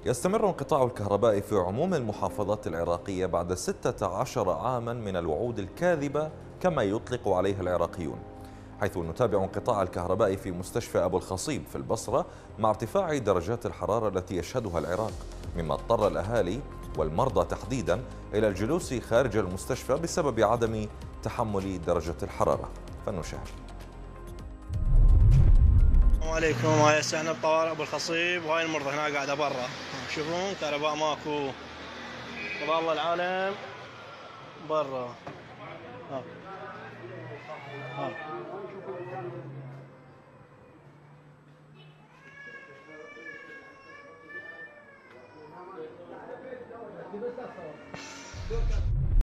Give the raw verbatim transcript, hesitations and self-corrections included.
يستمر انقطاع الكهرباء في عموم المحافظات العراقية بعد ستة عشر عاما من الوعود الكاذبة كما يطلق عليها العراقيون، حيث نتابع انقطاع الكهرباء في مستشفى أبو الخصيب في البصرة مع ارتفاع درجات الحرارة التي يشهدها العراق، مما اضطر الأهالي والمرضى تحديدا إلى الجلوس خارج المستشفى بسبب عدم تحمل درجة الحرارة. فنشاهد. السلام عليكم. هاي هسه احنا بطوارئ ابو الخصيب وهاي المرضى هنا قاعده برا. شوفون كهرباء ماكو، قضى الله العالم برا. ها ها